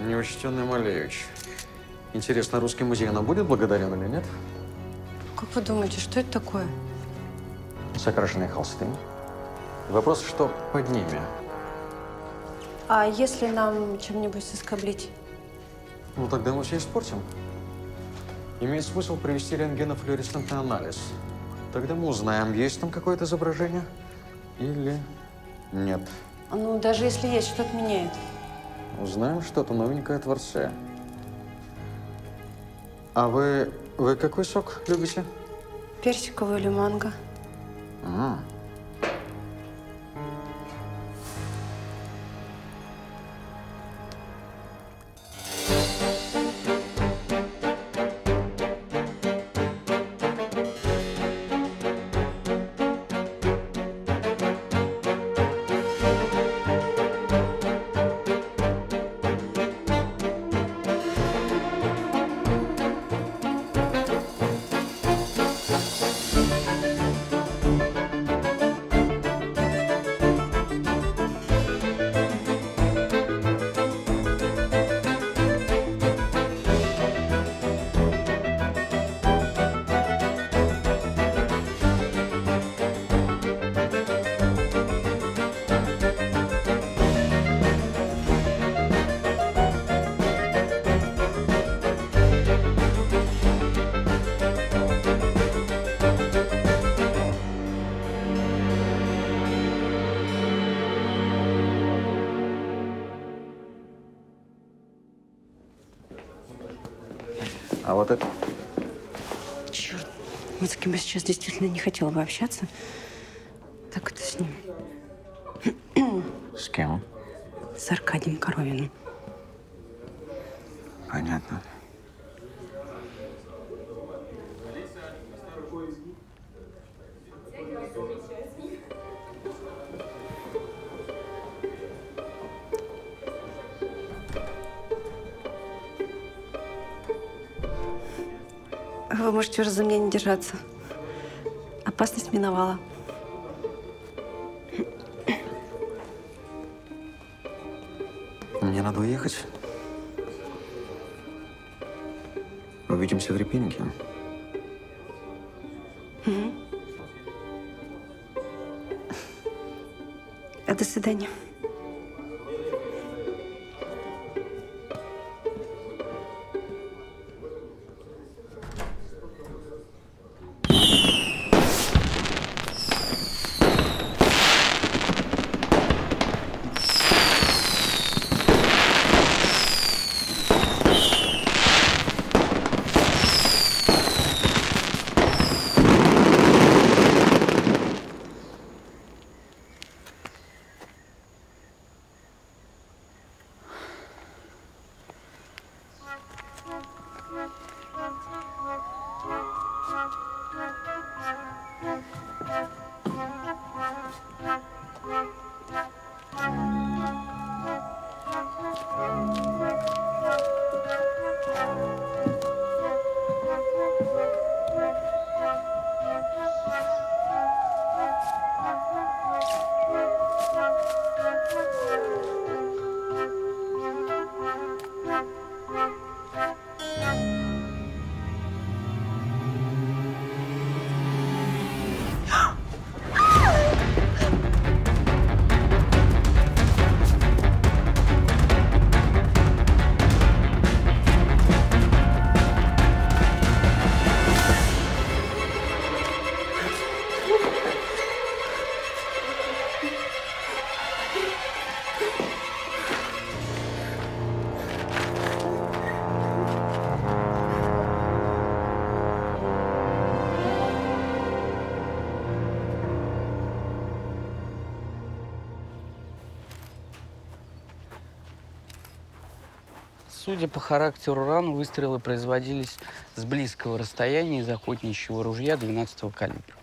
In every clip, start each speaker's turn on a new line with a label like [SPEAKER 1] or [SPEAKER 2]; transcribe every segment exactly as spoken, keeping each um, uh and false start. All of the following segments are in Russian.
[SPEAKER 1] Неучтенный Малевич. Интересно, русский музей нам будет благодарен или нет?
[SPEAKER 2] Как вы думаете, что это такое?
[SPEAKER 1] Закрашенные холсты. Вопрос, что под ними?
[SPEAKER 2] А если нам чем-нибудь соскоблить?
[SPEAKER 1] Ну, тогда мы все испортим. Имеет смысл провести рентгенофлуоресцентный анализ. Тогда мы узнаем, есть там какое-то изображение или нет.
[SPEAKER 2] Ну, даже если есть, что это меняет?
[SPEAKER 1] Узнаем что-то новенькое о Творце. А вы, вы какой сок любите?
[SPEAKER 2] Персиковый или манго?
[SPEAKER 1] А. А вот это…
[SPEAKER 2] Черт, вот с кем я сейчас действительно не хотела бы общаться. Так это с ним.
[SPEAKER 1] С кем?
[SPEAKER 2] С Аркадием Коровиным.
[SPEAKER 1] Понятно.
[SPEAKER 2] Вы можете уже за меня не держаться. Опасность миновала.
[SPEAKER 1] Мне надо уехать. Увидимся в Репейнике.
[SPEAKER 2] Угу. А до свидания.
[SPEAKER 3] Судя по характеру ран, выстрелы производились с близкого расстояния из охотничьего ружья двенадцатого калибра.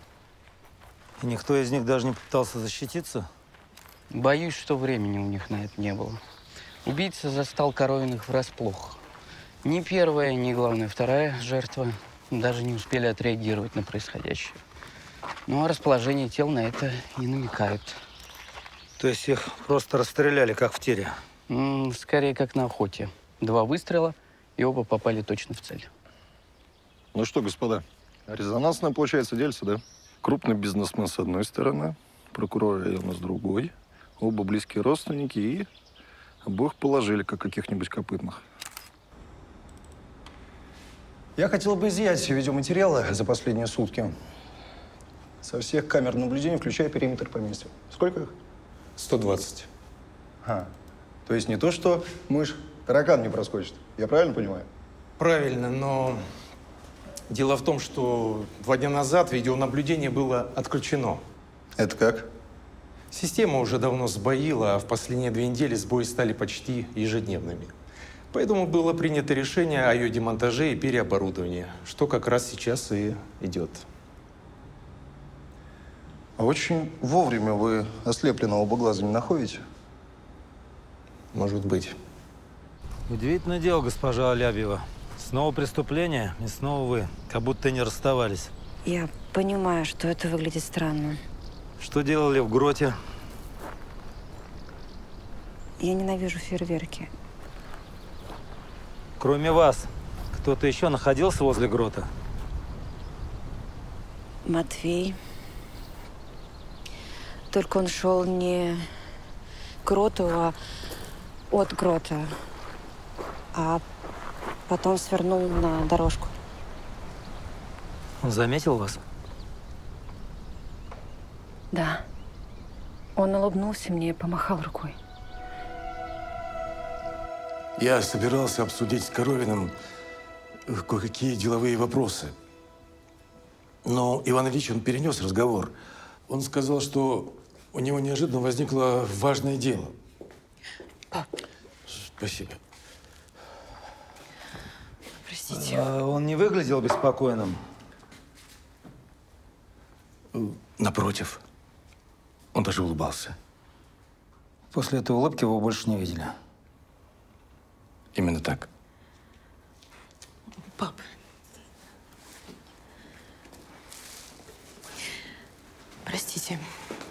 [SPEAKER 4] И никто из них даже не пытался защититься?
[SPEAKER 3] Боюсь, что времени у них на это не было. Убийца застал Коровиных врасплох. Ни первая, ни, главное, вторая жертва даже не успели отреагировать на происходящее. Ну, а расположение тел на это и намекает.
[SPEAKER 4] То есть их просто расстреляли, как в тире?
[SPEAKER 3] М-м, скорее, как на охоте. Два выстрела, и оба попали точно в цель.
[SPEAKER 5] Ну что, господа, резонансное получается дельце, да? Крупный бизнесмен с одной стороны, прокурор района с другой. Оба близкие родственники и обоих положили, как каких-нибудь копытных.
[SPEAKER 6] Я хотел бы изъять все видеоматериалы за последние сутки. Со всех камер наблюдения, включая периметр поместья. Сколько их?
[SPEAKER 7] сто двадцать.
[SPEAKER 6] А, то есть не то, что мышь таракан не проскочит. Я правильно понимаю?
[SPEAKER 7] Правильно, но дело в том, что два дня назад видеонаблюдение было отключено.
[SPEAKER 6] Это как?
[SPEAKER 7] Система уже давно сбоила, а в последние две недели сбои стали почти ежедневными. Поэтому было принято решение о ее демонтаже и переоборудовании, что как раз сейчас и идет.
[SPEAKER 6] Очень вовремя вы ослепленного оба глаза не находите?
[SPEAKER 7] Может быть.
[SPEAKER 4] Удивительное дело, госпожа Алябьева. Снова преступление, и снова вы. Как будто не расставались.
[SPEAKER 2] Я понимаю, что это выглядит странно.
[SPEAKER 4] Что делали в гроте?
[SPEAKER 2] Я ненавижу фейерверки.
[SPEAKER 4] Кроме вас, кто-то еще находился возле грота?
[SPEAKER 2] Матвей. Только он шел не к гроту, а от грота. А потом свернул на дорожку.
[SPEAKER 4] Он заметил вас?
[SPEAKER 2] Да. Он улыбнулся мне и помахал рукой.
[SPEAKER 8] Я собирался обсудить с Коровиным кое-какие деловые вопросы. Но Иван Ильич, он перенес разговор. Он сказал, что у него неожиданно возникло важное дело.
[SPEAKER 2] Пап.
[SPEAKER 8] Спасибо.
[SPEAKER 2] Простите.
[SPEAKER 4] А он не выглядел беспокойным?
[SPEAKER 8] Напротив. Он даже улыбался.
[SPEAKER 4] После этой улыбки вы его больше не видели?
[SPEAKER 8] Именно так.
[SPEAKER 9] Пап. Простите.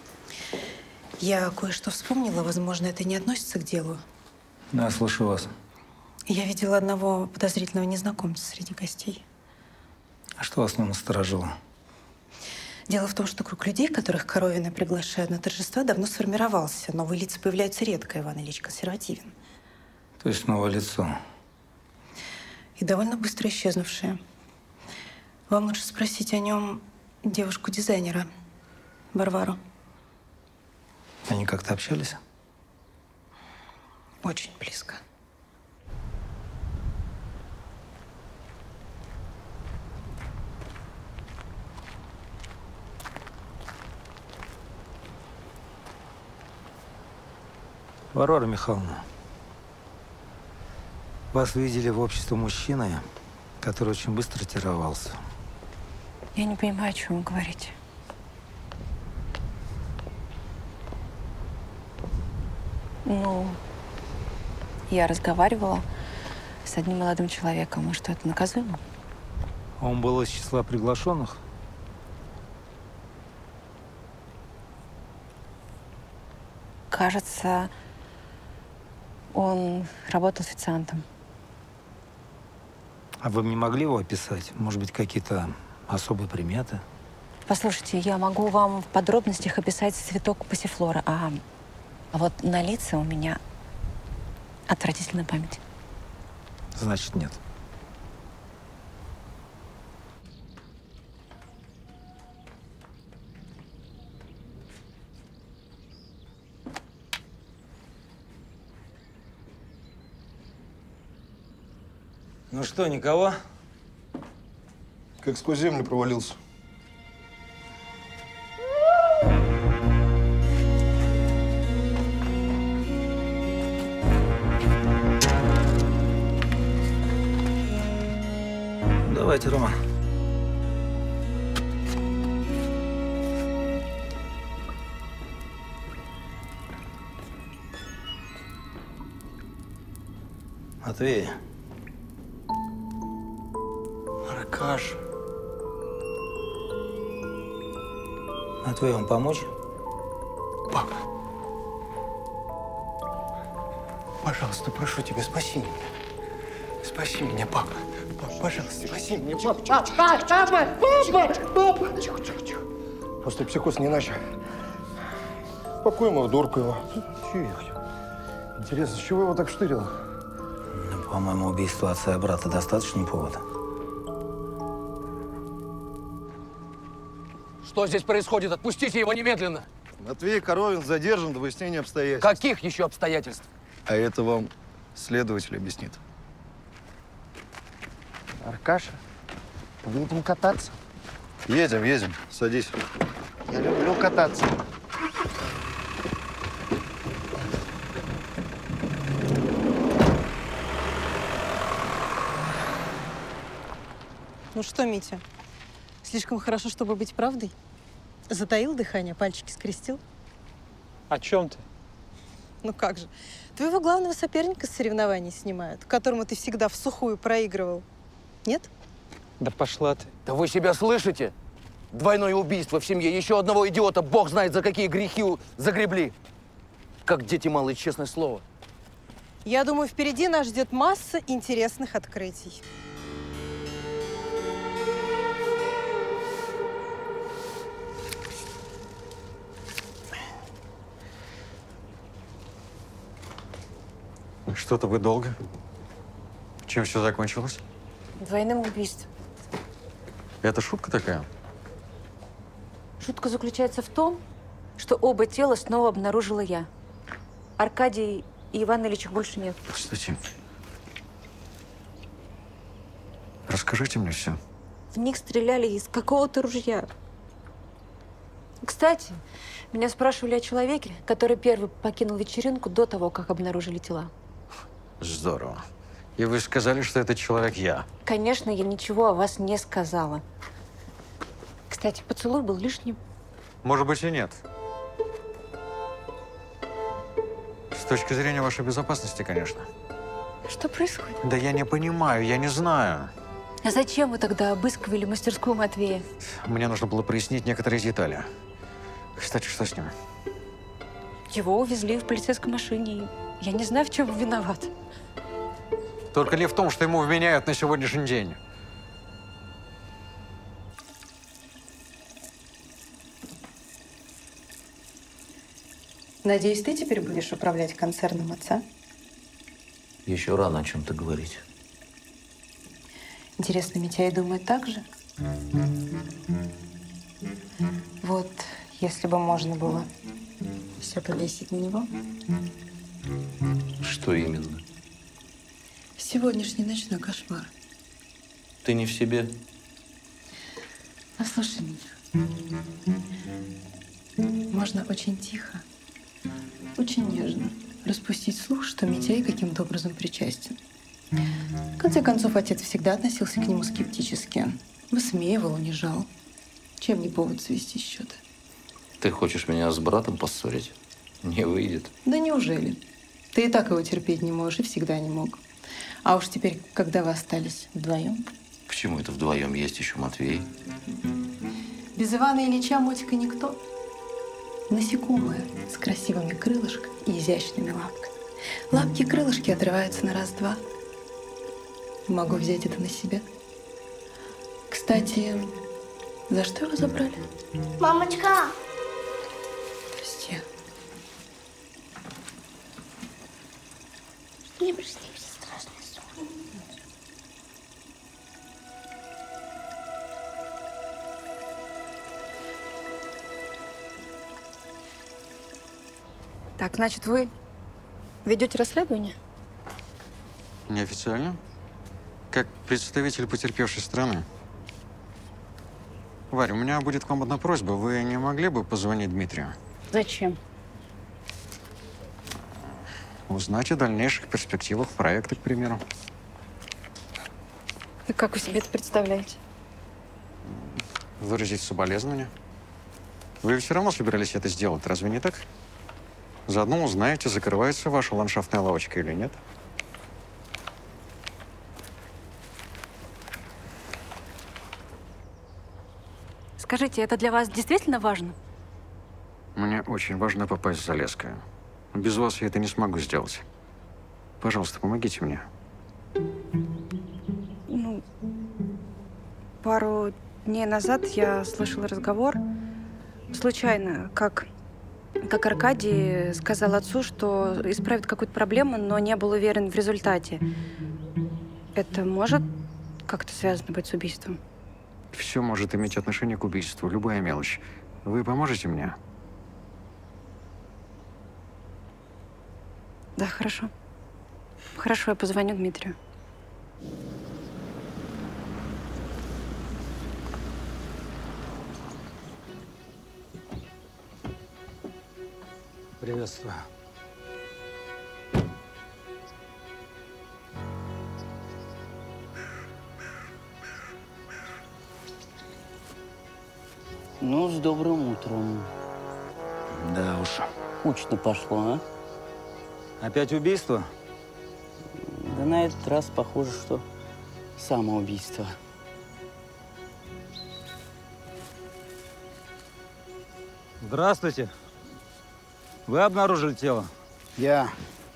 [SPEAKER 9] Я кое-что вспомнила. Возможно, это не относится к делу.
[SPEAKER 4] Да, слушаю вас.
[SPEAKER 9] Я видела одного подозрительного незнакомца среди гостей.
[SPEAKER 4] А что вас с ним насторожило?
[SPEAKER 9] Дело в том, что круг людей, которых Коровины приглашают на торжества, давно сформировался. Новые лица появляются редко, Иван Ильич консервативен.
[SPEAKER 4] То есть новое лицо?
[SPEAKER 9] И довольно быстро исчезнувшие. Вам лучше спросить о нем девушку-дизайнера, Варвару.
[SPEAKER 4] Они как-то общались?
[SPEAKER 9] Очень близко.
[SPEAKER 4] Варвара Михайловна, вас видели в обществе мужчины, который очень быстро ретировался.
[SPEAKER 2] Я не понимаю, о чем вы говорите. Ну, я разговаривала с одним молодым человеком. А что, это наказуемо?
[SPEAKER 4] Он был из числа приглашенных?
[SPEAKER 2] Кажется, он работал официантом.
[SPEAKER 4] А вы не могли его описать? Может быть, какие-то особые приметы?
[SPEAKER 2] Послушайте, я могу вам в подробностях описать цветок пассифлора, а, а вот на лица у меня отвратительная память.
[SPEAKER 4] Значит, нет. Ну что, никого?
[SPEAKER 6] Как сквозь землю провалился.
[SPEAKER 4] Давайте, Рома. Матвей.
[SPEAKER 8] Аркаш.
[SPEAKER 4] Матвей, вам помочь?
[SPEAKER 8] Папа. Пожалуйста, прошу тебя, спаси меня.
[SPEAKER 10] Спаси меня, папа. Папа, пожалуйста, спаси меня. Папа,
[SPEAKER 6] папа, папа, папа, папа. Тихо, тихо, тихо. Просто психоз не иначе. Спокойно его, дурку его. Тихо. Интересно, с чего его так штырило?
[SPEAKER 4] Ну, по-моему, убийство отца и брата достаточный повод.
[SPEAKER 10] Что здесь происходит? Отпустите его немедленно.
[SPEAKER 5] Матвей Коровин задержан до выяснения обстоятельств.
[SPEAKER 10] Каких еще обстоятельств?
[SPEAKER 5] А это вам следователь объяснит.
[SPEAKER 11] Аркаша, будем кататься?
[SPEAKER 5] Едем, едем. Садись.
[SPEAKER 11] Я люблю кататься.
[SPEAKER 12] Ну что, Митя, слишком хорошо, чтобы быть правдой? Затаил дыхание, пальчики скрестил?
[SPEAKER 13] О чем ты?
[SPEAKER 12] Ну как же. Твоего главного соперника с соревнований снимают, которому ты всегда в сухую проигрывал. Нет?
[SPEAKER 13] Да пошла ты.
[SPEAKER 10] Да вы себя слышите? Двойное убийство в семье. Еще одного идиота, бог знает, за какие грехи загребли. Как дети малые, честное слово.
[SPEAKER 12] Я думаю, впереди нас ждет масса интересных открытий.
[SPEAKER 1] Что-то вы долго. Чем все закончилось?
[SPEAKER 2] Двойным убийством.
[SPEAKER 1] Это шутка такая?
[SPEAKER 2] Шутка заключается в том, что оба тела снова обнаружила я. Аркадий и Иван Ильич их больше нет.
[SPEAKER 1] Кстати, расскажите мне все.
[SPEAKER 2] В них стреляли из какого-то ружья. Кстати, меня спрашивали о человеке, который первый покинул вечеринку до того, как обнаружили тела.
[SPEAKER 1] Здорово. И вы сказали, что этот человек я.
[SPEAKER 2] Конечно, я ничего о вас не сказала. Кстати, поцелуй был лишним.
[SPEAKER 1] Может быть, и нет. С точки зрения вашей безопасности, конечно.
[SPEAKER 2] Что происходит?
[SPEAKER 1] Да я не понимаю, я не знаю.
[SPEAKER 2] А зачем вы тогда обыскивали мастерскую Матвея?
[SPEAKER 1] Мне нужно было прояснить некоторые детали. Кстати, что с ним?
[SPEAKER 2] Его увезли в полицейской машине. Я не знаю, в чем он виноват.
[SPEAKER 1] Только не в том, что ему вменяют на сегодняшний день.
[SPEAKER 9] Надеюсь, ты теперь будешь управлять концерном отца?
[SPEAKER 3] Еще рано о чем-то говорить.
[SPEAKER 9] Интересно, Митяй думает так же? Вот, если бы можно было все повесить на него.
[SPEAKER 3] Что именно?
[SPEAKER 9] Сегодняшний ночной кошмар.
[SPEAKER 3] Ты не в себе?
[SPEAKER 9] Послушай меня. Можно очень тихо, очень нежно распустить слух, что Митяй каким-то образом причастен. В конце концов, отец всегда относился к нему скептически. Высмеивал, унижал. Чем не повод свести счеты?
[SPEAKER 3] Ты хочешь меня с братом поссорить? Не выйдет.
[SPEAKER 9] Да неужели? Ты и так его терпеть не можешь и всегда не мог. А уж теперь, когда вы остались вдвоем.
[SPEAKER 3] Почему это вдвоем? Есть еще Матвей.
[SPEAKER 9] Без Ивана Ильича Мотика никто. Насекомое с красивыми крылышками и изящными лапками. Лапки и крылышки отрываются на раз-два. Могу взять это на себя. Кстати, за что его забрали?
[SPEAKER 14] Мамочка!
[SPEAKER 9] Прости.
[SPEAKER 14] Мне приснился страшный сон.
[SPEAKER 2] Так, значит, вы ведете расследование?
[SPEAKER 1] Неофициально? Как представитель потерпевшей страны. Варя, у меня будет к вам одна просьба. Вы не могли бы позвонить Дмитрию?
[SPEAKER 2] Зачем?
[SPEAKER 1] Узнать о дальнейших перспективах проекта, к примеру.
[SPEAKER 2] И как вы себе это представляете?
[SPEAKER 1] Выразить соболезнования. Вы все равно собирались это сделать, разве не так? Заодно узнаете, закрывается ваша ландшафтная лавочка или нет.
[SPEAKER 2] Скажите, это для вас действительно важно?
[SPEAKER 1] Мне очень важно попасть в Залесское. Без вас я это не смогу сделать. Пожалуйста, помогите мне.
[SPEAKER 2] пару дней назад я слышала разговор, случайно, как, как Аркадий сказал отцу, что исправит какую-то проблему, но не был уверен в результате. Это может как-то связано быть с убийством?
[SPEAKER 1] Все может иметь отношение к убийству, любая мелочь. Вы поможете мне?
[SPEAKER 2] Да, хорошо. Хорошо, я позвоню Дмитрию.
[SPEAKER 4] Приветствую.
[SPEAKER 3] Ну, с добрым утром.
[SPEAKER 4] Да уж.
[SPEAKER 3] Кучно пошло, а?
[SPEAKER 4] Опять убийство?
[SPEAKER 3] Да на этот раз похоже, что самоубийство.
[SPEAKER 4] Здравствуйте. Вы обнаружили тело?
[SPEAKER 11] Я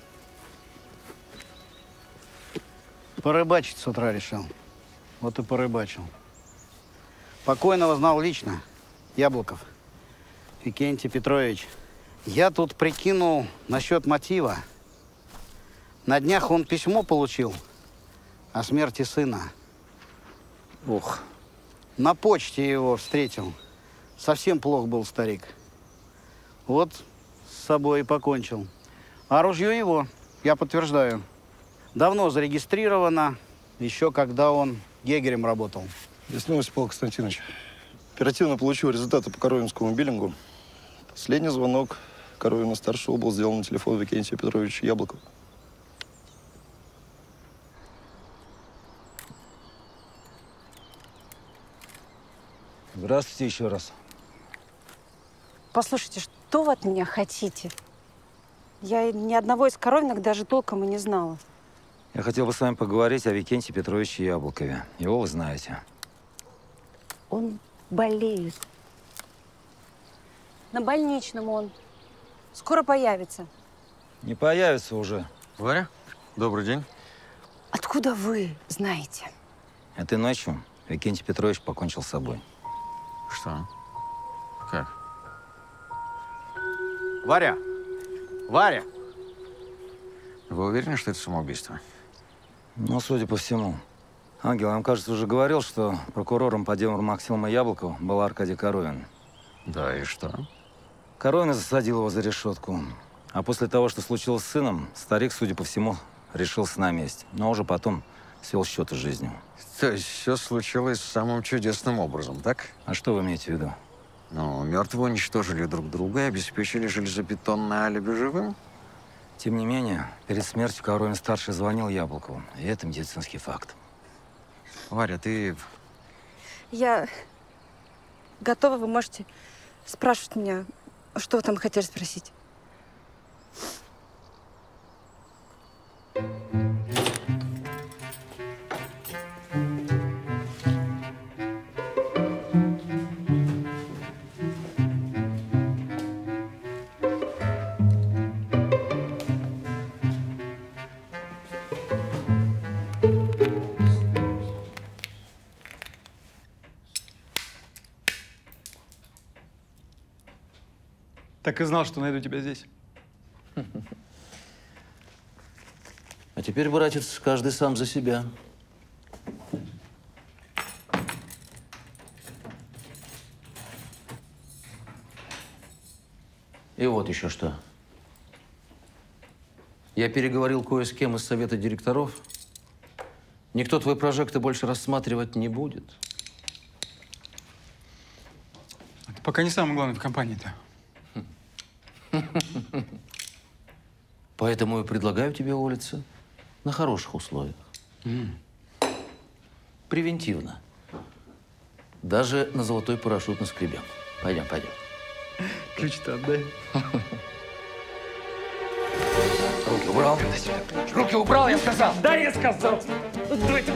[SPEAKER 11] порыбачить с утра решил. Вот и порыбачил. Покойного знал лично. Яблоков. Викентий Петрович. Я тут прикинул насчет мотива. На днях он письмо получил о смерти сына. Ух. На почте его встретил. Совсем плох был старик. Вот с собой и покончил. А ружье его, я подтверждаю, давно зарегистрировано, еще когда он егерем работал.
[SPEAKER 5] Яснилось, Павел Константинович. Оперативно получил результаты по Коровинскому биллингу. Последний звонок Коровина-старшего был сделан на телефон Викентия Петровича Яблокова.
[SPEAKER 4] Здравствуйте еще раз.
[SPEAKER 2] Послушайте, что вы от меня хотите? Я ни одного из Коровиных даже толком и не знала.
[SPEAKER 4] Я хотел бы с вами поговорить о Викентии Петровиче Яблокове. Его вы знаете.
[SPEAKER 2] Он болеет. На больничном он. Скоро появится.
[SPEAKER 4] Не появится уже.
[SPEAKER 1] Варя, добрый день.
[SPEAKER 2] Откуда вы знаете?
[SPEAKER 4] Этой ночью Викентий Петрович покончил с собой.
[SPEAKER 1] Что? Как?
[SPEAKER 11] Варя! Варя!
[SPEAKER 1] Вы уверены, что это самоубийство?
[SPEAKER 4] Ну, судя по всему. Ангел, я вам, кажется, уже говорил, что прокурором по делу Максима Яблокова был Аркадий Коровин.
[SPEAKER 1] Да, и что?
[SPEAKER 4] Коровин засадил его за решетку. А после того, что случилось с сыном, старик, судя по всему, решился на месте. Но уже потом свел счеты с жизнью.
[SPEAKER 1] То есть все случилось самым чудесным образом, так?
[SPEAKER 4] А что вы имеете в виду?
[SPEAKER 1] Ну, мертвые уничтожили друг друга и обеспечили железобетонное алиби живым.
[SPEAKER 4] Тем не менее, перед смертью Коровин-старший звонил Яблокову. И это медицинский факт.
[SPEAKER 1] Варя, ты…
[SPEAKER 2] Я готова, вы можете спрашивать меня, что вы там хотели спросить.
[SPEAKER 13] Так и знал, что найду тебя здесь.
[SPEAKER 10] А теперь, братец, каждый сам за себя. И вот еще что. Я переговорил кое с кем из совета директоров. Никто твои прожекты больше рассматривать не будет.
[SPEAKER 13] Это пока не самое главное в компании-то.
[SPEAKER 10] Поэтому и предлагаю тебе уволиться на хороших условиях.
[SPEAKER 13] Mm.
[SPEAKER 10] Превентивно. Даже на золотой парашют наскребем. Пойдем, пойдем.
[SPEAKER 13] Ключ-то отдай.
[SPEAKER 10] Руки убрал. Руки убрал, я сказал.
[SPEAKER 13] Да, я сказал. Давайте.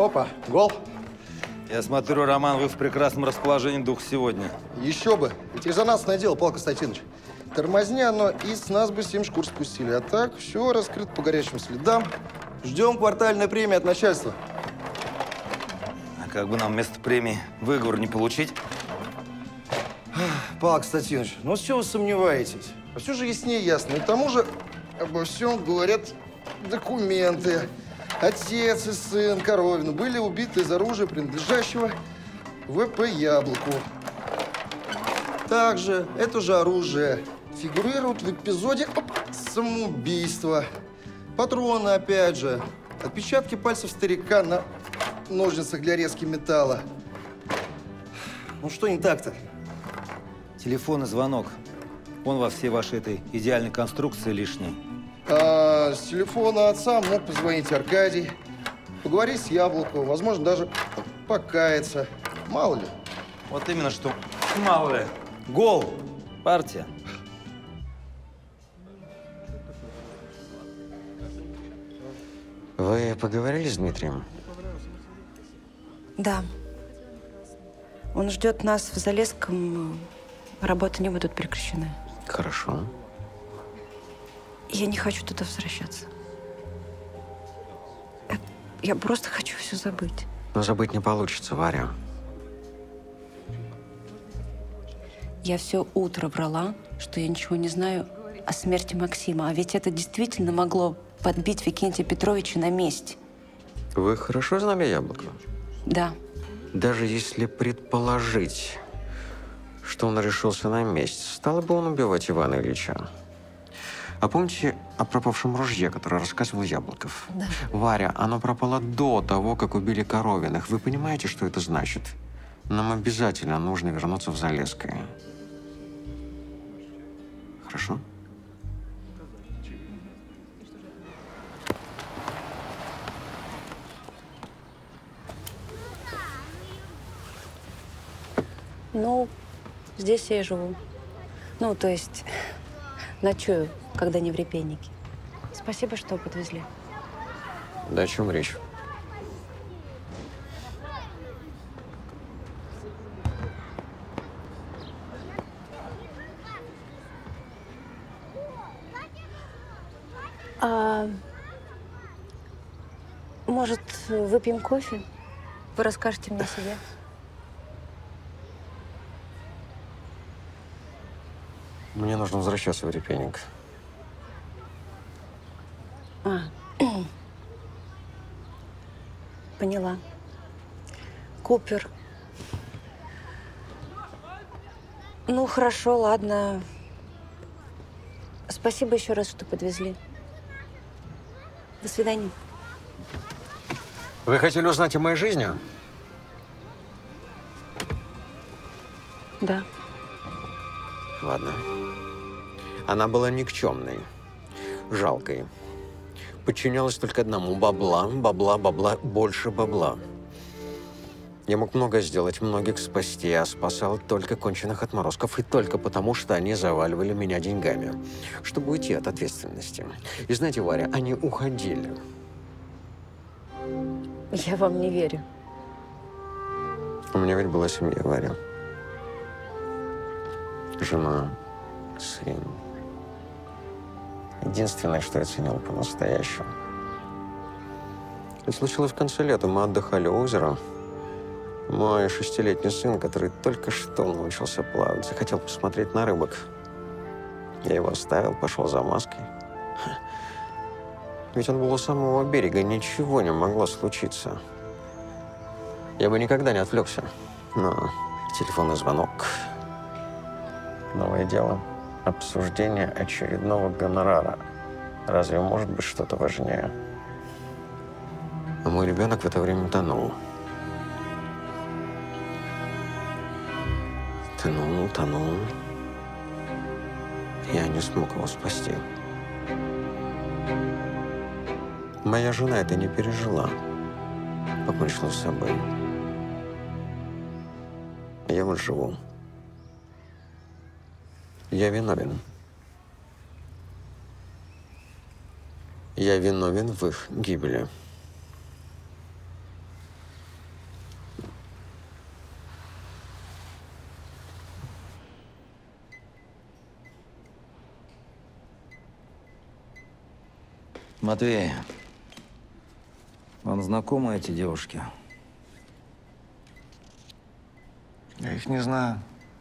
[SPEAKER 6] Опа, гол.
[SPEAKER 4] Я смотрю, Роман, вы в прекрасном расположении духа сегодня.
[SPEAKER 6] Еще бы. Ведь резонансное дело, Павел Константинович. Тормозни оно, и с нас бы семь шкур спустили. А так, все раскрыто по горячим следам. Ждем квартальной премии от начальства.
[SPEAKER 4] А как бы нам вместо премии выговор не получить?
[SPEAKER 6] Павел Константинович, ну с чего вы сомневаетесь? А все же яснее ясно. И к тому же обо всем говорят документы. Отец и сын Коровин были убиты из оружия, принадлежащего вэ пэ «Яблоку». Также это же оружие фигурирует в эпизоде оп, самоубийства. Патроны, опять же. Отпечатки пальцев старика на ножницах для резки металла. Ну что не так-то?
[SPEAKER 4] Телефонный звонок. Он во всей вашей этой идеальной конструкции лишний.
[SPEAKER 6] А, с телефона отца мог позвонить Аркадий, поговорить с Яблоковым, возможно, даже покаяться. Мало ли.
[SPEAKER 4] Вот именно что мало ли. Гол! Партия.
[SPEAKER 1] Вы поговорили с Дмитрием?
[SPEAKER 2] Да. Он ждет нас в Залесском. Работы не будут прекращены.
[SPEAKER 1] Хорошо.
[SPEAKER 2] Я не хочу туда возвращаться. Я, я просто хочу все забыть.
[SPEAKER 1] Но забыть не получится, Варя.
[SPEAKER 2] Я все утро врала, что я ничего не знаю о смерти Максима. А ведь это действительно могло подбить Викентия Петровича на месте.
[SPEAKER 1] Вы хорошо знали Яблокова?
[SPEAKER 2] Да.
[SPEAKER 1] Даже если предположить, что он решился на месть, стал бы он убивать Ивана Ильича? А помните о пропавшем ружье, которое рассказывал Яблоков?
[SPEAKER 2] Да.
[SPEAKER 1] Варя, оно пропало до того, как убили Коровиных. Вы понимаете, что это значит? Нам обязательно нужно вернуться в Залесское. Хорошо?
[SPEAKER 2] Ну, здесь я и живу. Ну, то есть ночую, когда не в Репейнике. Спасибо, что подвезли.
[SPEAKER 1] Да о чем речь?
[SPEAKER 2] А, может, выпьем кофе? Вы расскажете мне о себе?
[SPEAKER 1] Мне нужно возвращаться в Репейник.
[SPEAKER 2] А, поняла. Купер. Ну, хорошо, ладно. Спасибо еще раз, что подвезли. До свидания.
[SPEAKER 1] Вы хотели узнать о моей жизни?
[SPEAKER 2] Да.
[SPEAKER 1] Ладно. Она была никчемной, жалкой. Подчинялась только одному – бабла, бабла, бабла, больше бабла. Я мог многое сделать, многих спасти, а спасал только конченых отморозков. И только потому, что они заваливали меня деньгами, чтобы уйти от ответственности. И знаете, Варя, они уходили.
[SPEAKER 2] Я вам не верю.
[SPEAKER 1] У меня ведь была семья, Варя. Жена, сын. Единственное, что я ценил по-настоящему. Это случилось в конце лета. Мы отдыхали у озера. Мой шестилетний сын, который только что научился плавать, захотел посмотреть на рыбок. Я его оставил, пошел за маской. Ведь он был у самого берега, ничего не могло случиться. Я бы никогда не отвлекся. Но телефонный звонок. Новое дело. Обсуждение очередного гонорара. Разве может быть что-то важнее? А мой ребенок в это время тонул. Тонул, тонул. Я не смог его спасти. Моя жена это не пережила. Покончила с собой. Я вот живу. Я виновен. Я виновен в их гибели.
[SPEAKER 4] Матвей, вам знакомы эти девушки?
[SPEAKER 5] Я их не знаю.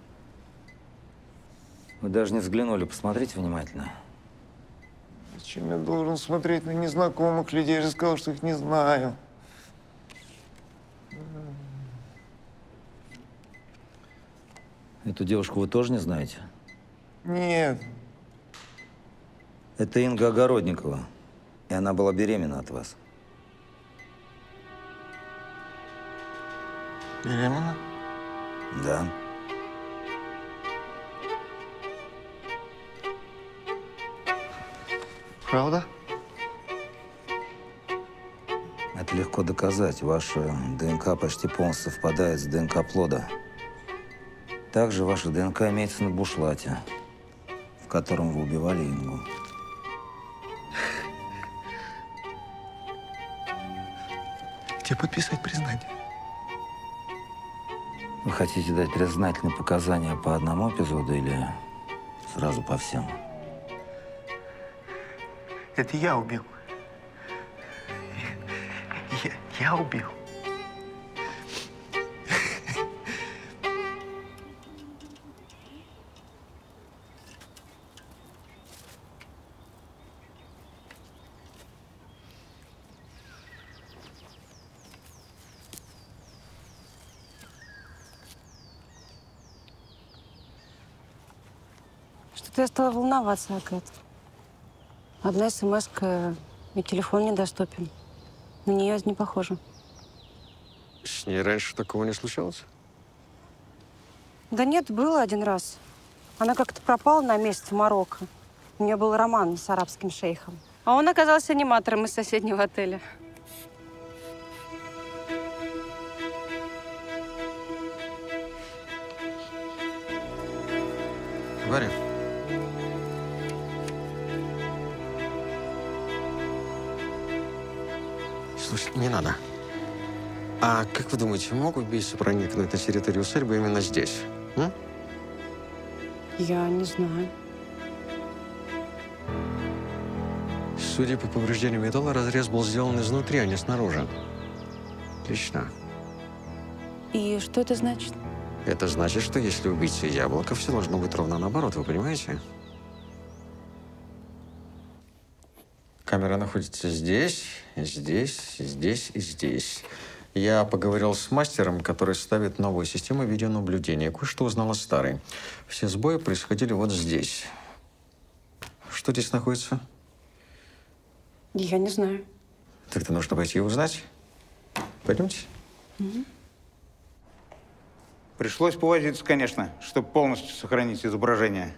[SPEAKER 4] Вы даже не взглянули, посмотрите внимательно.
[SPEAKER 5] Зачем я должен смотреть на незнакомых людей? Я же сказал, что их не знаю.
[SPEAKER 4] Эту девушку вы тоже не знаете?
[SPEAKER 5] Нет.
[SPEAKER 4] Это Инга Огородникова. И она была беременна от вас.
[SPEAKER 5] Беременна?
[SPEAKER 4] Да.
[SPEAKER 5] Правда?
[SPEAKER 4] Это легко доказать. Ваша ДНК почти полностью совпадает с ДНК плода. Также ваша ДНК имеется на бушлате, в котором вы убивали Ингу.
[SPEAKER 5] Где подписать признание?
[SPEAKER 4] Вы хотите дать признательные показания по одному эпизоду или сразу по всем?
[SPEAKER 5] Это я убил. Я, я убил.
[SPEAKER 2] Что-то я стала волноваться, Акэт. Одна смс-ка, и телефон недоступен. На нее не похоже.
[SPEAKER 1] С ней раньше такого не случалось?
[SPEAKER 2] Да нет, было один раз. Она как-то пропала на месяц в Марокко. У нее был роман с арабским шейхом. А он оказался аниматором из соседнего отеля.
[SPEAKER 1] Варя. Слушай, не надо. А как вы думаете, мог убийца проникнуть на территорию усадьбы именно здесь? М?
[SPEAKER 2] Я не знаю.
[SPEAKER 1] Судя по повреждению металла, разрез был сделан изнутри, а не снаружи. Отлично.
[SPEAKER 2] И что это значит?
[SPEAKER 1] Это значит, что если убийца Яблоко, все должно быть ровно наоборот, вы понимаете? Камера находится здесь, здесь, здесь и здесь. Я поговорил с мастером, который ставит новую систему видеонаблюдения. Кое-что узнал о старой. Все сбои происходили вот здесь. Что здесь находится?
[SPEAKER 2] Я не знаю.
[SPEAKER 1] Тогда нужно пойти и узнать. Пойдемте.
[SPEAKER 2] Угу.
[SPEAKER 15] Пришлось повозиться, конечно, чтобы полностью сохранить изображение.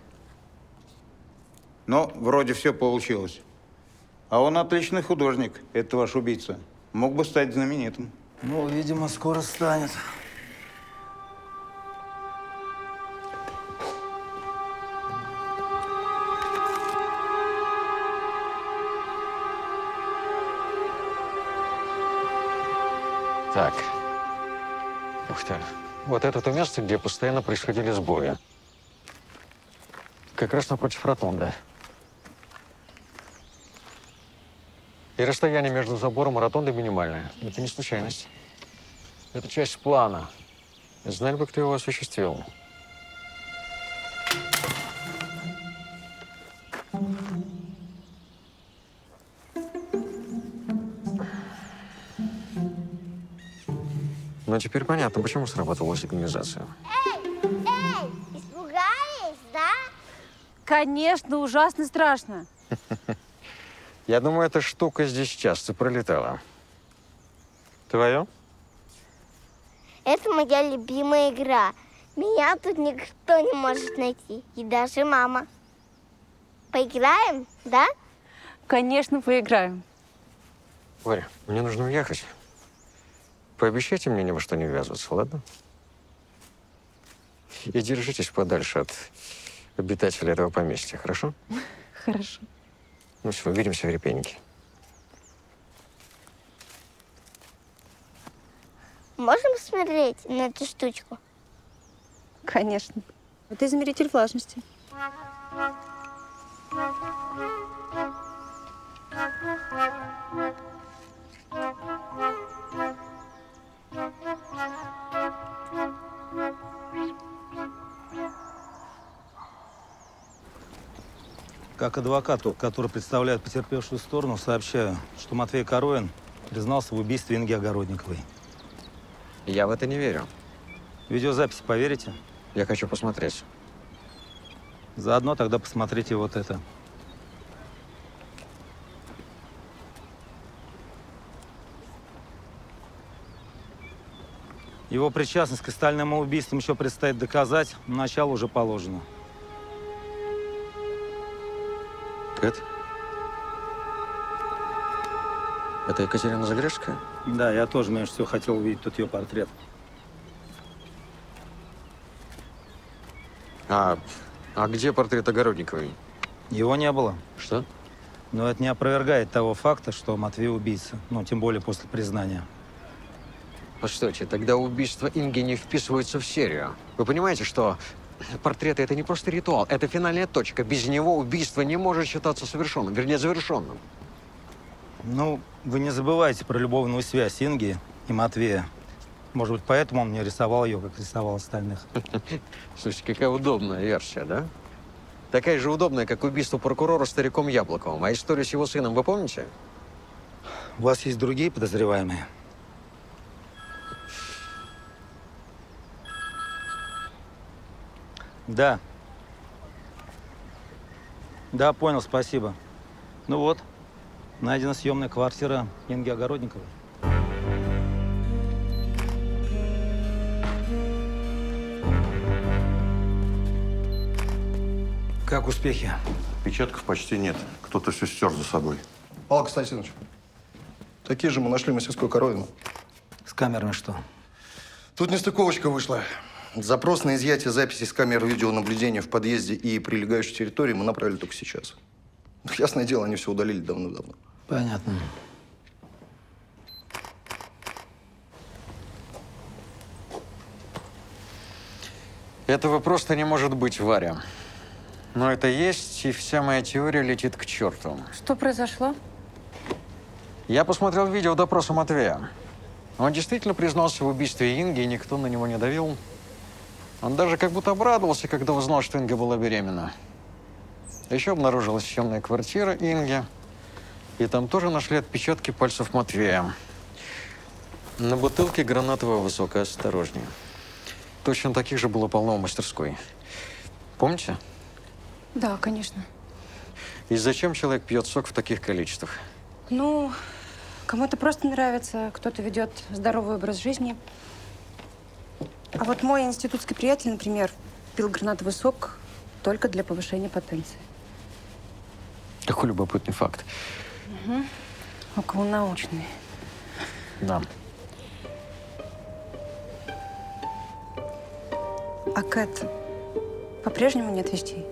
[SPEAKER 15] Но вроде все получилось. А он отличный художник, это ваш убийца. Мог бы стать знаменитым.
[SPEAKER 4] Ну, видимо, скоро станет.
[SPEAKER 1] Так. Ух ты. Вот это то место, где постоянно происходили сбои. Как раз напротив ротонды. И расстояние между забором и ротондой минимальное. Это не случайность. Это часть плана. Знали бы, кто его осуществил. Но теперь понятно, почему сработала сигнализация.
[SPEAKER 14] Эй, эй, испугались, да?
[SPEAKER 2] Конечно, ужасно страшно.
[SPEAKER 1] Я думаю, эта штука здесь часто пролетала. Твое?
[SPEAKER 14] Это моя любимая игра. Меня тут никто не может найти. И даже мама. Поиграем, да?
[SPEAKER 2] Конечно, поиграем.
[SPEAKER 1] Варя, мне нужно уехать. Пообещайте мне ни во что не ввязываться, ладно? И держитесь подальше от обитателей этого поместья, хорошо?
[SPEAKER 2] Хорошо.
[SPEAKER 1] Ну все, увидимся в Репейнике.
[SPEAKER 14] Можем посмотреть на эту штучку?
[SPEAKER 2] Конечно. Это измеритель влажности.
[SPEAKER 4] Как адвокату, который представляет потерпевшую сторону, сообщаю, что Матвей Коровин признался в убийстве Инги Огородниковой.
[SPEAKER 1] Я в это не верю.
[SPEAKER 4] Видеозапись поверите?
[SPEAKER 1] Я хочу посмотреть.
[SPEAKER 4] Заодно тогда посмотрите вот это. Его причастность к остальным убийствам еще предстоит доказать, но начало уже положено.
[SPEAKER 1] Кэт? Это Екатерина Загрежская?
[SPEAKER 4] Да, я тоже, меньше всего, хотел увидеть тут ее портрет.
[SPEAKER 1] А, а где портрет Огородниковой?
[SPEAKER 4] Его не было.
[SPEAKER 1] Что?
[SPEAKER 4] Но это не опровергает того факта, что Матвей убийца. Ну, тем более после признания.
[SPEAKER 1] Постойте, тогда убийство Инги не вписывается в серию. Вы понимаете, что портреты – это не просто ритуал, это финальная точка. Без него убийство не может считаться совершенным, вернее, завершенным.
[SPEAKER 4] Ну, вы не забывайте про любовную связь Инги и Матвея. Может быть, поэтому он не рисовал ее, как рисовал остальных.
[SPEAKER 1] Слушайте, какая удобная версия, да? Такая же удобная, как убийство прокурора стариком Яблоковым. А историю с его сыном вы помните?
[SPEAKER 4] У вас есть другие подозреваемые? Да. Да, понял, спасибо. Ну вот, найдена съемная квартира Инги Огородниковой. Как успехи?
[SPEAKER 5] Печатков почти нет. Кто-то все стер за собой.
[SPEAKER 6] Павел Константинович, такие же мы нашли в мастерской Коровина.
[SPEAKER 4] С камерами что?
[SPEAKER 6] Тут нестыковочка вышла. Запрос на изъятие записей с камер видеонаблюдения в подъезде и прилегающей территории мы направили только сейчас. Ясное дело, они все удалили давно-давно.
[SPEAKER 4] Понятно.
[SPEAKER 1] Этого просто не может быть, Варя. Но это есть, и вся моя теория летит к черту.
[SPEAKER 2] Что произошло?
[SPEAKER 1] Я посмотрел видео допроса Матвея. Он действительно признался в убийстве Инги, и никто на него не давил. Он даже как будто обрадовался, когда узнал, что Инга была беременна. Еще обнаружилась съемная квартира Инги. И там тоже нашли отпечатки пальцев Матвея. На бутылке гранатового высокое осторожнее. Точно таких же было полно в мастерской. Помните?
[SPEAKER 2] Да, конечно.
[SPEAKER 1] И зачем человек пьет сок в таких количествах?
[SPEAKER 2] Ну, кому-то просто нравится, кто-то ведет здоровый образ жизни. А вот мой институтский приятель, например, пил гранатовый сок только для повышения потенции.
[SPEAKER 1] Какой любопытный факт.
[SPEAKER 2] Угу. Околонаучный.
[SPEAKER 1] Да.
[SPEAKER 2] А Кэт по-прежнему нет вестей?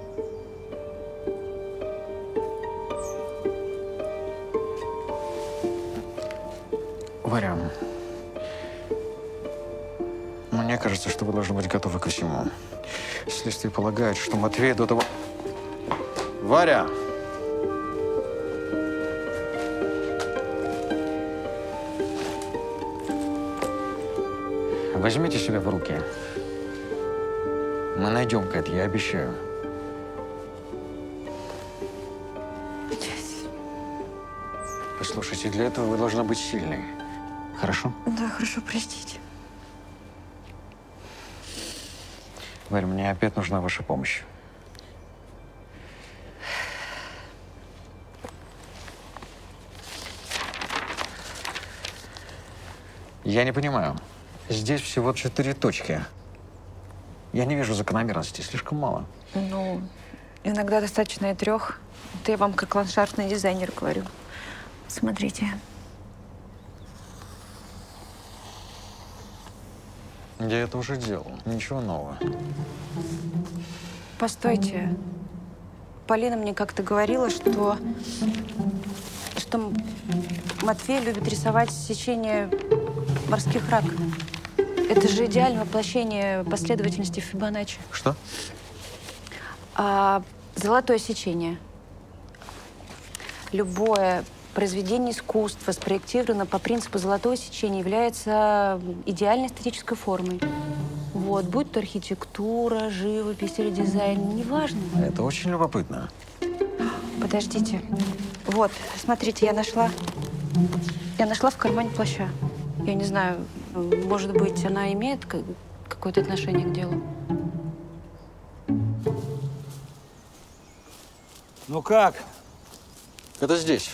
[SPEAKER 1] Варя, мне кажется, что вы должны быть готовы ко всему. Следствие полагает, что Матвей до того… Варя! Возьмите себя в руки. Мы найдем Кэт, я обещаю. Послушайте, для этого вы должны быть сильной. Хорошо?
[SPEAKER 2] Да, хорошо, простите.
[SPEAKER 1] Варя, мне опять нужна ваша помощь. Я не понимаю. Здесь всего четыре точки. Я не вижу закономерности, слишком мало.
[SPEAKER 2] Ну, иногда достаточно и трех. Это я вам как ландшафтный дизайнер говорю. Смотрите.
[SPEAKER 1] Я это уже делал. Ничего нового.
[SPEAKER 2] Постойте. Полина мне как-то говорила, что, что Матвей любит рисовать сечение морских раковин. Это же идеальное воплощение последовательности Фибоначчи.
[SPEAKER 1] Что?
[SPEAKER 2] А, золотое сечение. любое произведение искусства спроектировано по принципу золотого сечения, является идеальной эстетической формой. Вот, будь то архитектура, живопись или дизайн, неважно.
[SPEAKER 1] Это очень любопытно.
[SPEAKER 2] Подождите. Вот, смотрите, я нашла. Я нашла в кармане плаща. Я не знаю, может быть, она имеет какое-то отношение к делу.
[SPEAKER 4] Ну как?
[SPEAKER 1] Это здесь.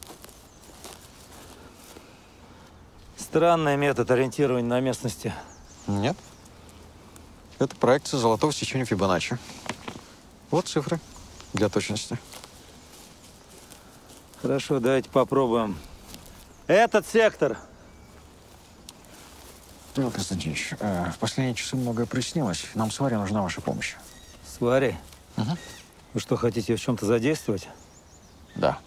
[SPEAKER 4] Странный метод ориентирования на местности.
[SPEAKER 1] Нет. Это проекция золотого сечения Фибоначчи. Вот цифры для точности.
[SPEAKER 4] Хорошо, давайте попробуем. Этот сектор.
[SPEAKER 1] Павел Константинович, э, в последние часы многое прояснилось. Нам с Варей нужна ваша помощь.
[SPEAKER 4] С Варей?
[SPEAKER 1] Угу.
[SPEAKER 4] Вы что, хотите в чем-то задействовать?
[SPEAKER 1] Да.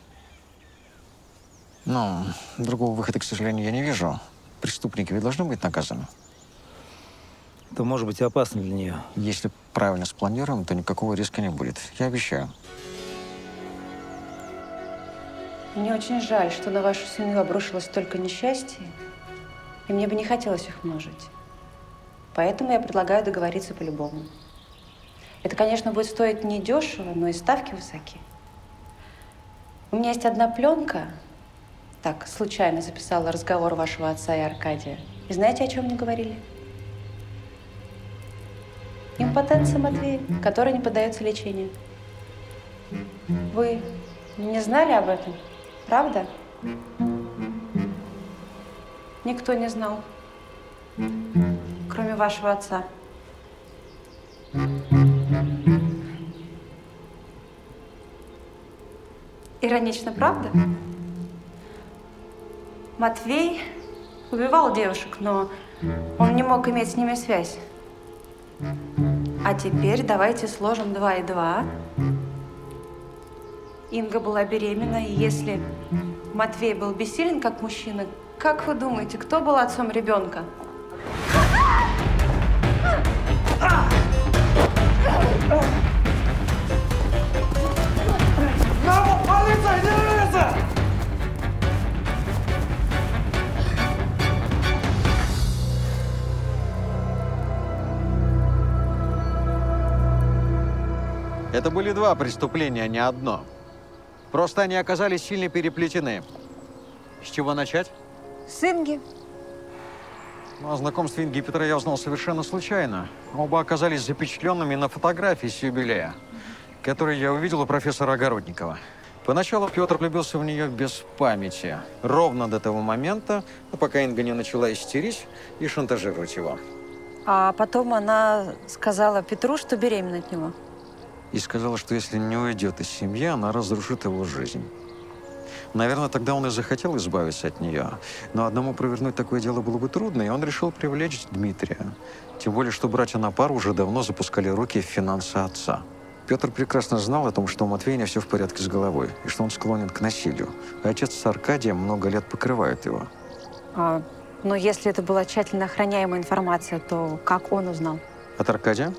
[SPEAKER 1] Но другого выхода, к сожалению, я не вижу. Преступники ведь должны быть наказаны.
[SPEAKER 4] Это может быть опасно для нее.
[SPEAKER 1] Если правильно спланируем, то никакого риска не будет. Я обещаю.
[SPEAKER 2] Мне очень жаль, что на вашу семью обрушилось столько несчастья, и мне бы не хотелось их множить. Поэтому я предлагаю договориться по-любому. Это, конечно, будет стоить недешево, но и ставки высоки. У меня есть одна пленка. Так, случайно записала разговор вашего отца и Аркадия. И знаете, о чем они говорили? Импотенция Матвея, который не поддается лечению. Вы не знали об этом? Правда? Никто не знал, кроме вашего отца. Иронично, правда? Матвей убивал девушек, но он не мог иметь с ними связь. А теперь давайте сложим два и два. Инга была беременна, и если Матвей был бессилен как мужчина, как вы думаете, кто был отцом ребенка?
[SPEAKER 13] Мама, полиция, не двигаться!
[SPEAKER 1] Это были два преступления, а не одно. Просто они оказались сильно переплетены. С чего начать?
[SPEAKER 2] С Инги.
[SPEAKER 1] Ну, о знакомстве Инги и Петра я узнал совершенно случайно. Оба оказались запечатленными на фотографии с юбилея, который я увидел у профессора Огородникова. Поначалу Петр влюбился в нее без памяти. Ровно до того момента, пока Инга не начала истерить и шантажировать его.
[SPEAKER 2] А потом она сказала Петру, что беременна от него.
[SPEAKER 1] И сказала, что если не уйдет из семьи, она разрушит его жизнь. Наверное, тогда он и захотел избавиться от нее. Но одному провернуть такое дело было бы трудно, и он решил привлечь Дмитрия. Тем более, что братья на пару уже давно запускали руки в финансы отца. Петр прекрасно знал о том, что у Матвея не все в порядке с головой, и что он склонен к насилию. А отец с Аркадием много лет покрывает его.
[SPEAKER 2] А, но если это была тщательно охраняемая информация, то как он узнал?
[SPEAKER 1] От Аркадия?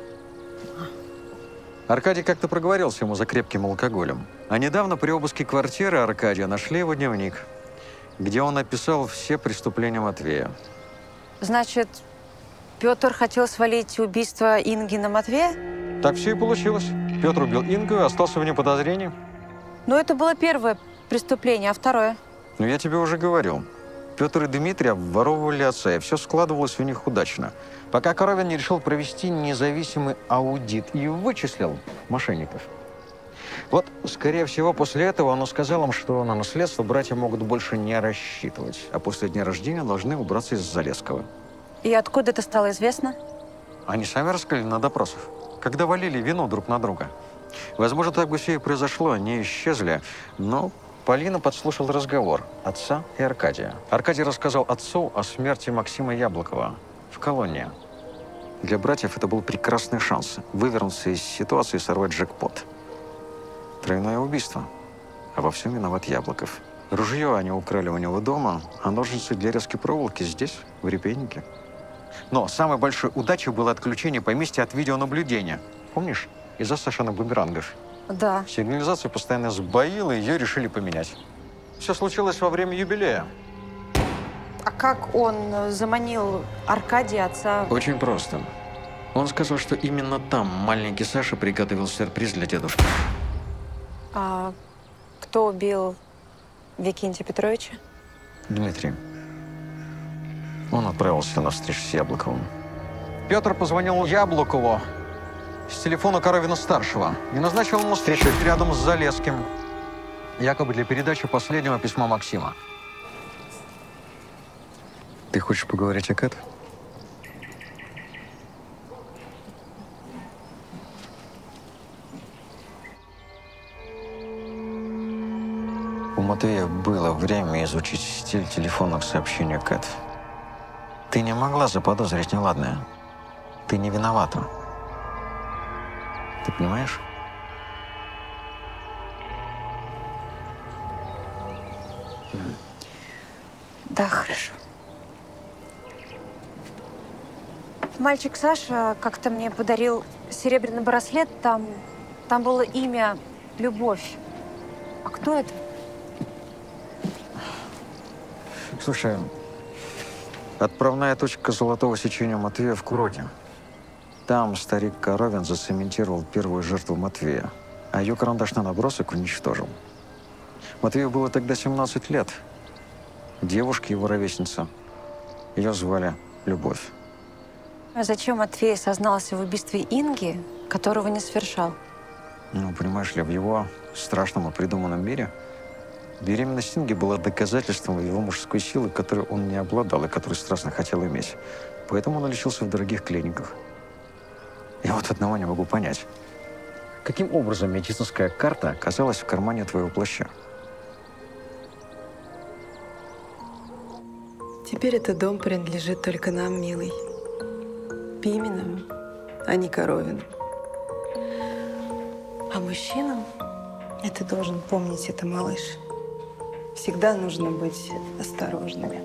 [SPEAKER 1] Аркадий как-то проговорился ему за крепким алкоголем. А недавно при обыске квартиры Аркадия нашли его дневник, где он описал все преступления Матвея.
[SPEAKER 2] Значит, Петр хотел свалить убийство Инги на Матвея?
[SPEAKER 1] Так все и получилось. Петр убил Ингу и остался вне подозрений.
[SPEAKER 2] Но это было первое преступление, а второе?
[SPEAKER 1] Ну, я тебе уже говорил. Петр и Дмитрий обворовывали отца, и все складывалось у них удачно. Пока Коровин не решил провести независимый аудит и вычислил мошенников. Вот, скорее всего, после этого он сказал им, что на наследство братья могут больше не рассчитывать, а после дня рождения должны убраться из Залесского.
[SPEAKER 2] И откуда это стало известно?
[SPEAKER 1] Они сами рассказали на допросах, когда валили вину друг на друга. Возможно, так бы все и произошло, они исчезли, но Полина подслушала разговор отца и Аркадия. Аркадий рассказал отцу о смерти Максима Яблокова в колонии. Для братьев это был прекрасный шанс вывернуться из ситуации и сорвать джекпот. Тройное убийство. А во всем виноват Яблоков. Ружье они украли у него дома, а ножницы для резки проволоки здесь, в репейнике. Но самой большой удачей было отключение поместья от видеонаблюдения. Помнишь? Из-за Сашиных бумерангов.
[SPEAKER 2] Да.
[SPEAKER 1] Сигнализация постоянно сбоила, и ее решили поменять. Все случилось во время юбилея.
[SPEAKER 2] А как он заманил Аркадия, отца?
[SPEAKER 1] Очень просто. Он сказал, что именно там маленький Саша приготовил сюрприз для дедушки.
[SPEAKER 2] А кто убил Викентия Петровича?
[SPEAKER 1] Дмитрий. Он отправился на встречу с Яблоковым. Петр позвонил Яблокову с телефона Коровина-старшего и назначил ему встречу рядом с Залесским, якобы для передачи последнего письма Максима. Ты хочешь поговорить о Кэт? У Матвея было время изучить стиль телефонных сообщений Кэт. Ты не могла заподозрить неладное. Ты не виновата. Ты понимаешь?
[SPEAKER 2] Да, хорошо. Мальчик Саша как-то мне подарил серебряный браслет. Там, там было имя Любовь. А кто это?
[SPEAKER 1] Слушай, отправная точка золотого сечения Матвея в Куроке. Там старик Коровин зацементировал первую жертву Матвея, а ее карандашный набросок уничтожил. Матвею было тогда семнадцать лет. Девушка его ровесница. Ее звали Любовь.
[SPEAKER 2] А зачем Матвей сознался в убийстве Инги, которого не совершал?
[SPEAKER 1] Ну, понимаешь ли, в его страшном и придуманном мире беременность Инги была доказательством его мужской силы, которой он не обладал и которую страстно хотел иметь. Поэтому он лечился в дорогих клиниках. Я вот одного не могу понять. Каким образом медицинская карта оказалась в кармане твоего плаща?
[SPEAKER 9] Теперь этот дом принадлежит только нам, милый. Пименовым, а не Коровиным. А мужчинам, и ты должен помнить это, малыш, всегда нужно быть осторожными.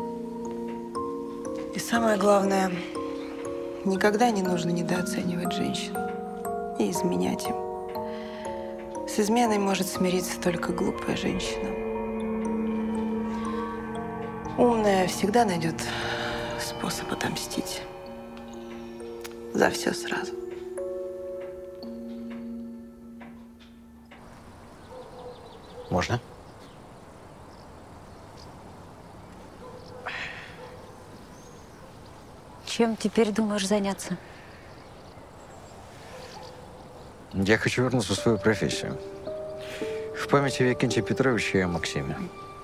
[SPEAKER 9] И самое главное, никогда не нужно недооценивать женщин и изменять им. С изменой может смириться только глупая женщина. Умная всегда найдет способ отомстить. За все сразу.
[SPEAKER 1] Можно?
[SPEAKER 2] Чем теперь думаешь заняться?
[SPEAKER 1] Я хочу вернуться в свою профессию. В памяти Викентия Петровича и о Максиме.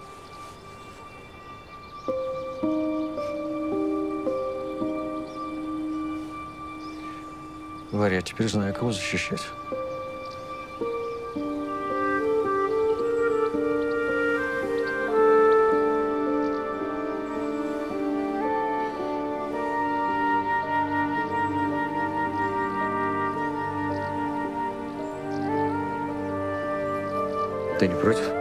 [SPEAKER 1] Варя, я теперь знаю, кого защищать. Ты не против?